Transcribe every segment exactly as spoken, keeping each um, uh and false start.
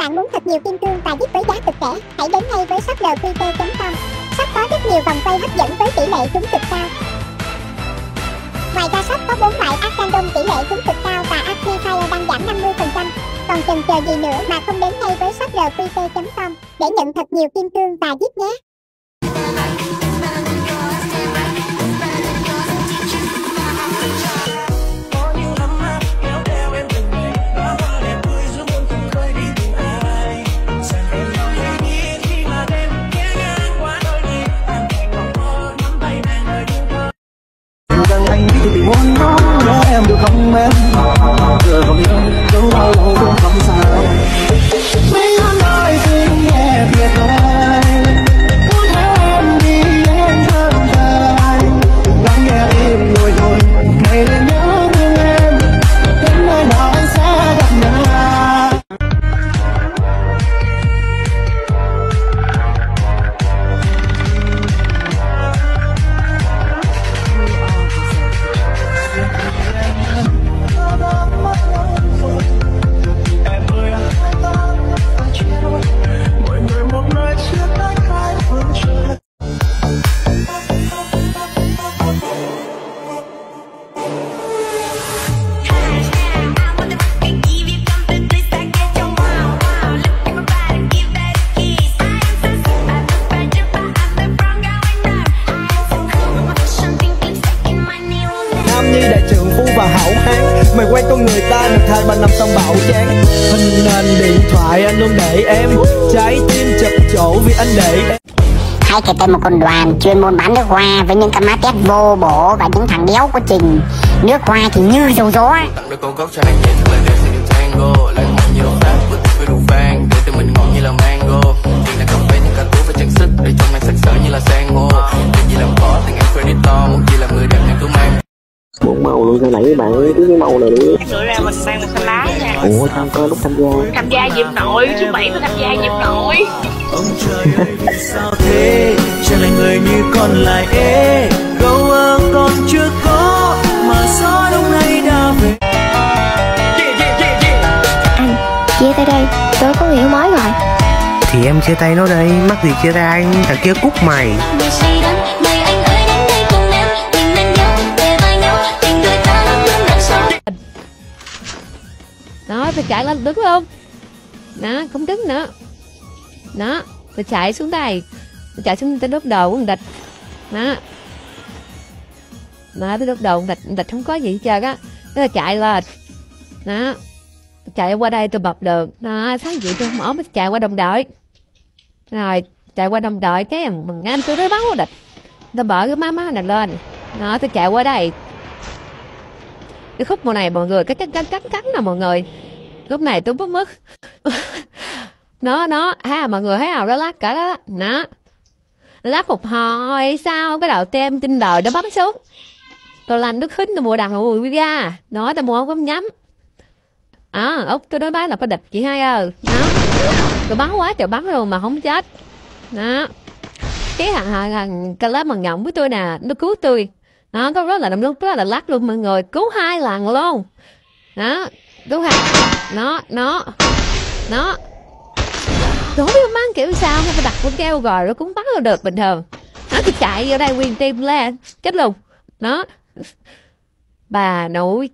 Bạn muốn thật nhiều kim cương và gift với giá cực rẻ, hãy đến ngay với shop lờ quy tê chấm com. Shop có rất nhiều vòng quay hấp dẫn với tỷ lệ trúng cực cao. Ngoài ra shop có bốn loại ác random tỷ lệ trúng cực cao và ác Free Fire đang giảm năm mươi phần trăm. Còn chần chờ gì nữa mà không đến ngay với shop lờ quy tê chấm com để nhận thật nhiều kim cương và gift nhé. Thì muốn nói nhớ em được không em, giờ không nhớ đâu bao lâu cũng không sao. Mấy hôm nói xin nghe thiệt lời, muốn theo em đi em thơm dài, lắng nghe em rồi rồi ngày lên nhớ thương em, đến nơi nào anh sẽ gặp nhau. Như đại trượng phu và hảo hán, mày quen con người ta được hai ba năm xong bạo chán. Hình nền điện thoại anh luôn để em, trái tim chật chỗ vì anh để em. Hãy kể tên một con đoàn chuyên môn bán nước hoa với những cái má tét vô bổ và những thằng đéo có trình. Nước hoa thì như dầu gió. Tặng đôi con gốc cho anh nhẹ thật là đẹp sẽ điều tango, lại mong nhiều phát với với đủ vàng để từ mình ngọt như là mango. Tiền là cà phê những ca tú và trang sức để trong anh sặc sỡ như là san hô. Chuyện gì làm khó từng em credit to, một gì làm người đẹp nên cứ mang. Bốn màu luôn sao nãy bạn cứ cái màu này đi. Sửa ra mình mang một xanh lá nha. Ủa sao có lúc tham gia? Tham gia dịp nội, số bảy tôi tham gia dịp nội. Ông trời ơi vì sao thế, chẳng là người như con lại ế. Gấu ơ còn chưa có mà gió đông nay đã về. Anh, chia tay đây, tôi có người yêu mới rồi. Thì em chia tay nó đây, mắc gì chia tay anh, thằng kia cút mày. Đó, tôi chạy lên đứng luôn. Đó, không đứng nữa. Đó, tôi chạy xuống đây. Tôi chạy xuống tới đốt đầu của thằng địch. Đó. Đó, tới đốt đầu địch, địch không có gì hết trơn á. Thế là chạy lên. Đó. Tôi chạy qua đây tôi bập được. Đó, sáng dậy tôi không ổn, tôi chạy qua đồng đội. Rồi, chạy qua đồng đội cái mình anh tôi tới báo địch. Tôi bỏ cái má má này lên. Đó, tôi chạy qua đây. Cái khúc mùa này mọi người cái cắn cắn cắn cắn nè mọi người, lúc này tôi mất mất nó nó ha mọi người thấy nào đó lát cả đó nó lát một hồi sao cái đầu tem tin đời nó bấm xuống, tôi làm nước khính tôi mua đằng mùi ra nó tôi mua không nhắm à út tôi nói bác là phải địch chị hai ơi đó tôi bắn quá trời bắn luôn mà không chết đó cái thằng thằng thằng cái lớp mà ngọng với tôi nè nó cứu tôi. Đó, có rất là đâm lúc đó là lắc luôn mọi người, cứu hai lần luôn. Đó, cứu hai. Nó, nó, nó. Tôi không biết bắn kiểu sao, phải đặt con keo rồi nó cũng bắn được bình thường. Nó cứ chạy vô đây nguyên tim lên, chết luôn. Đó. Bà nội.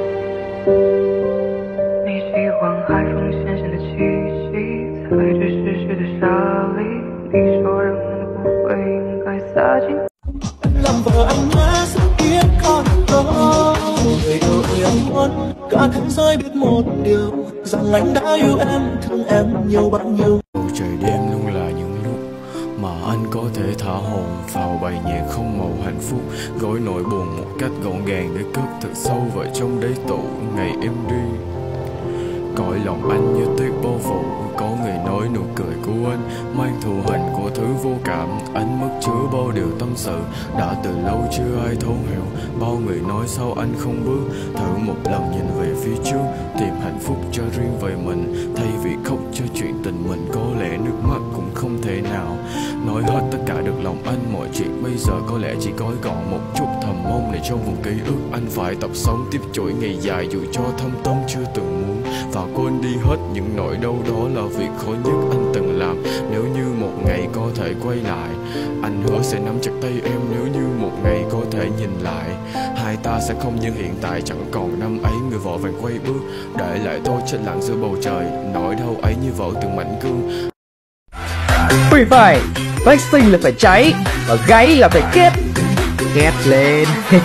Làm vợ anh má sẽ biết con có người yêu ơi anh muốn cả thế giới biết một điều rằng anh đã yêu em thương em nhiều bao nhiêu. Bầu trời đêm luôn là những lúc mà anh có thể thả hồn vào bài nhạc không màu hạnh phúc, gói nỗi buồn một cách gọn gàng để cất thật sâu vào trong đáy tủ ngày em đi. Cõi lòng anh như tuyết bao phủ, có người nói nụ cười của anh mang thù hình của thứ vô cảm. Anh mất chứa bao điều tâm sự, đã từ lâu chưa ai thấu hiểu. Bao người nói sao anh không bước, thử một lần nhìn về phía trước, tìm hạnh phúc cho riêng về mình. Thay vì khóc cho chuyện tình mình, có lẽ nước mắt cũng không thể nào nói hết tất cả được lòng anh. Mọi chuyện bây giờ có lẽ chỉ gói gọn một chút thầm mong này trong vùng ký ức. Anh phải tập sống tiếp chuỗi ngày dài dù cho thâm tâm chưa từng muốn, và quên đi hết những nỗi đau. Đó là việc khó nhất anh từng làm. Nếu như một ngày có thể quay lại, anh hứa sẽ nắm chặt tay em. Nếu như một ngày có thể nhìn lại, hai ta sẽ không như hiện tại. Chẳng còn năm ấy người vội vàng quay bước, để lại tôi chết lặng giữa bầu trời. Nỗi đau ấy như vỡ từng mảnh gương. Free Fire, flexing là phải cháy, và gáy là phải kết. Kết lên.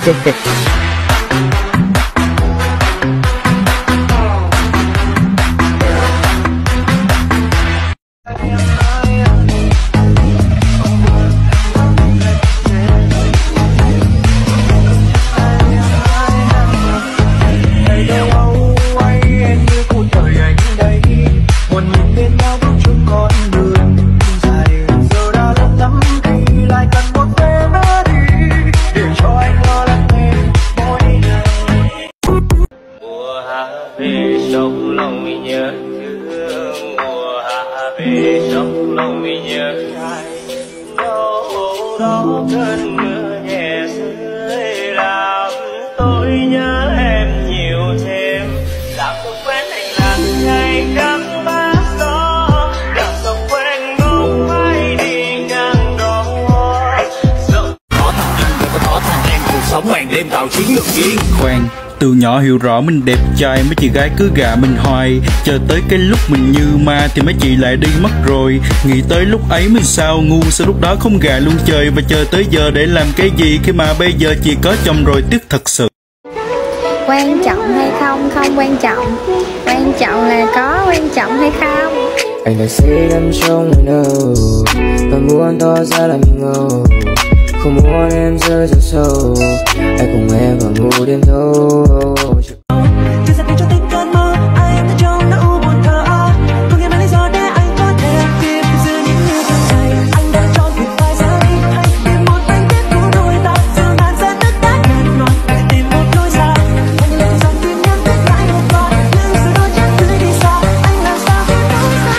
về sông lòng mình nhớ thương, mùa hạ về sông lòng mình nhớ ai. Đâu đó cơn mưa nhẹ rơi làm tôi nhớ em nhiều thêm. Dạo tôi quen anh là ngày cắm bát gió, dạo tôi quen ngóng bay đi ngang đó. Có thằng anh và có thằng em, cuộc sống màn đêm tạo chiến lược riêng. Khoan, từ nhỏ hiểu rõ mình đẹp trai, mấy chị gái cứ gạ mình hoài. Chờ tới cái lúc mình như ma thì mấy chị lại đi mất rồi. Nghĩ tới lúc ấy mình sao ngu, sao lúc đó không gạ luôn trời. Và chờ tới giờ để làm cái gì khi mà bây giờ chị có chồng rồi, tiếc thật sự. Quan trọng hay không không quan trọng, quan trọng là có quan trọng hay không. Anh đã say đắm trong người nào, và muốn tỏ ra là mình ngầu. Không muốn em rơi vào sâu, hãy cùng em vào ngủ đêm thâu. Chưa ra cho tình cơn mơ, anh đã trong nỗi u buồn thơ ơ. Có nghe mấy lý do để anh có thể tiếp giữa những như thường ngày. Anh đã chọn việc phải rời đi, hãy tìm một anh tiếp của đôi ta. Giờ bạn sẽ tất cả mệt mỏi để tìm một lối ra. Anh như lời dần tìm nhắn thích lại một vài, nhưng giờ đôi chân cứ đi xa. Anh làm sao biết nói ra.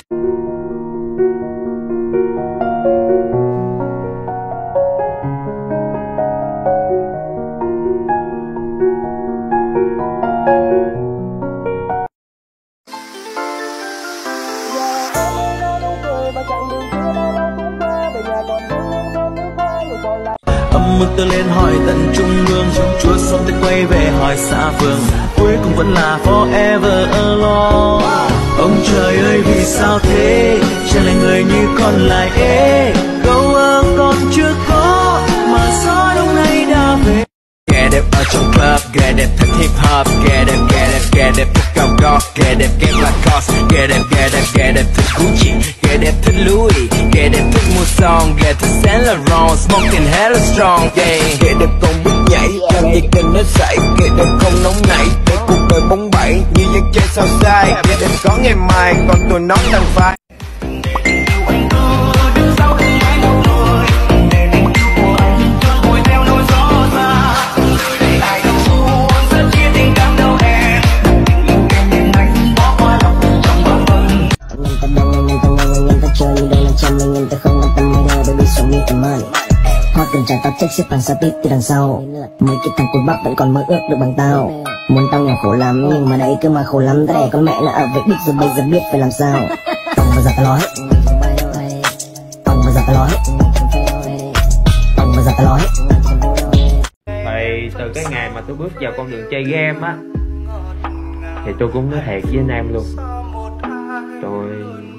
Âm mực tôi lên hỏi tận trung ương, chúa sống tôi quay về hỏi xa phương, cuối cùng vẫn là forever alone. Ông trời ơi vì sao thế, chẳng lẽ người như con lại ế. Câu ơ con chưa có mà gió đông nay đã về. Ghé đẹp ở trong club, ghé đẹp thích hip hop, ghé đẹp, ghé đẹp, ghé đẹp thích cao gót, ghé đẹp ghép Lacoste, ghé đẹp, ghé đẹp, ghé đẹp thích Gucci, ghé đẹp thích Louis, ghé đẹp thích mua son, ghé thích Saint Laurent, smoking hella strong, yeah. Ghé đẹp còn biết nhảy, làm gì cần nó xảy, ghé đẹp không nóng nảy, để cuộc đời bóng bẩy như dân chơi sao sai, ghé đẹp có ngày mai, còn tụi nó đang phải. Hoa từng trải tao check xếp hàng xa tít từ đằng sau. Mấy cái thằng cùi bắp vẫn còn mơ ước được bằng tao. Muốn tao nghèo khổ lắm nhưng mà đấy cứ mà khổ lắm. Ta đẻ con mẹ nó ở với đích rồi bây giờ biết phải làm sao. Tòng vào giặt tao nói, tòng vào giặt tao nói, tòng vào giặt tao nói. Thì từ cái ngày mà tôi bước vào con đường chơi game á, thì tôi cũng nói thiệt với anh em luôn, tôi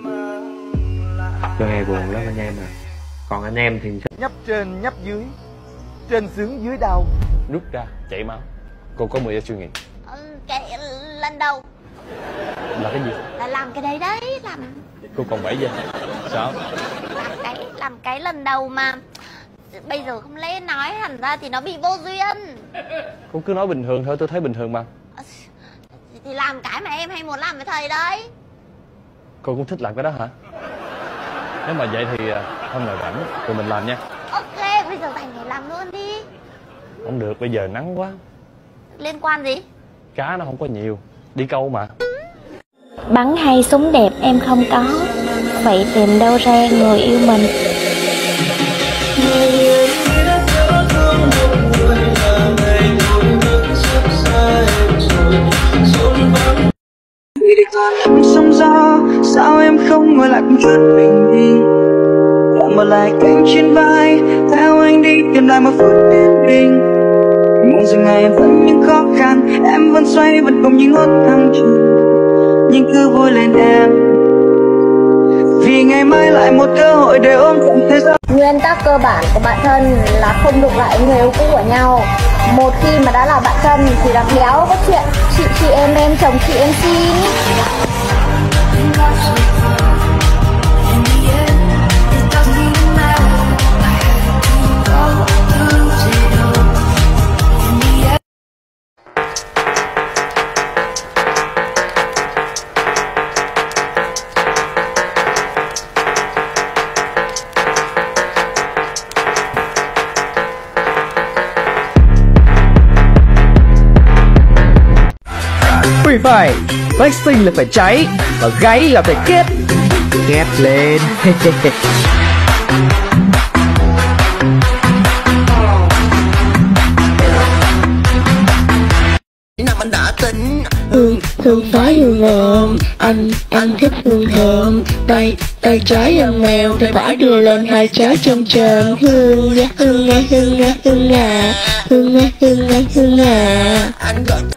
tôi hay buồn lắm anh em à. Còn anh em thì nhấp trên nhấp dưới, trên sướng dưới đau. Rút ra chạy máu. Cô có mười giây suy nghĩ. Ừ, cái lần đầu là cái gì? là làm cái đấy đấy, làm Cô còn bảy giây. Sao? làm cái làm cái lần đầu mà bây giờ không lẽ nói hẳn ra thì nó bị vô duyên. Cô cứ nói bình thường thôi, tôi thấy bình thường mà. Thì làm cái mà em hay muốn làm với thầy đấy. Cô cũng thích làm cái đó hả? Nếu mà vậy thì hôm nào rảnh tụi mình làm nha. Ok, bây giờ thành ngày làm luôn đi. Không được, bây giờ nắng quá. Liên quan gì? Cá nó không có nhiều, đi câu mà. Bắn hay súng đẹp em không có, vậy tìm đâu ra người yêu mình. Người yêu đã nhớ thương một người là ngày muốn ngồi lại cùng chút bình minh. Đặt một lại cánh trên vai, theo anh đi tìm lại một phút yên bình. Mong rằng ngày em vẫn những khó khăn, em vẫn xoay vẫn cùng những hốt thăng trầm. Nhưng cứ vui lên em, vì ngày mai lại một cơ hội để ôm trọn thế giới. Nguyên tắc cơ bản của bạn thân là không đụng lại người yêu cũ của nhau. Một khi mà đã là bạn thân thì đừng đéo có chuyện chị chị em em chồng chị em xin. Free Fire, Bách sinh là phải cháy và gáy là phải kết. Kết lên. Anh đã tính Hương, hương phái hương ngọm. Anh, anh thích hương thơm. Tay, tay trái em mèo, tay phải đưa lên hai trái chân trơn. Hương nha, hương nha, hương nha, hương nha. Hương nha, hương nha, hương nha.